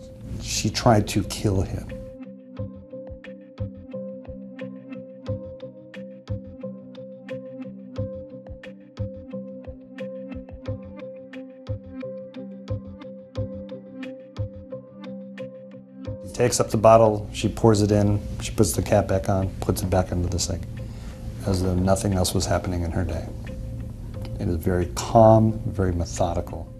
She tried to kill him. She takes up the bottle, she pours it in, she puts the cap back on, puts it back into the sink, as though nothing else was happening in her day. It is very calm, very methodical.